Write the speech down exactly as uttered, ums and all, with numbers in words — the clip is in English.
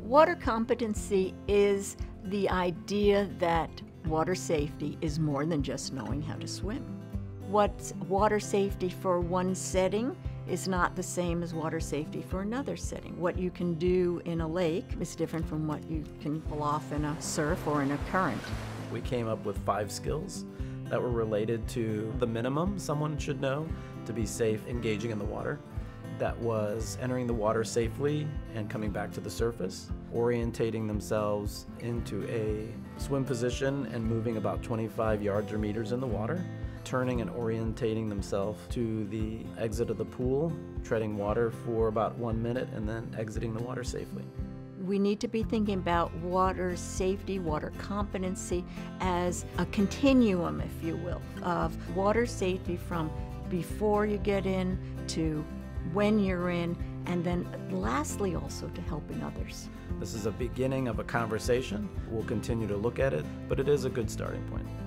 Water competency is the idea that water safety is more than just knowing how to swim. What's water safety for one setting is not the same as water safety for another setting. What you can do in a lake is different from what you can pull off in a surf or in a current. We came up with five skills that were related to the minimum someone should know to be safe engaging in the water. That was entering the water safely and coming back to the surface, orientating themselves into a swim position and moving about twenty-five yards or meters in the water, turning and orientating themselves to the exit of the pool, treading water for about one minute and then exiting the water safely. We need to be thinking about water safety, water competency as a continuum, if you will, of water safety from before you get in to when you're in, and then lastly also to helping others. This is a beginning of a conversation. We'll continue to look at it, but it is a good starting point.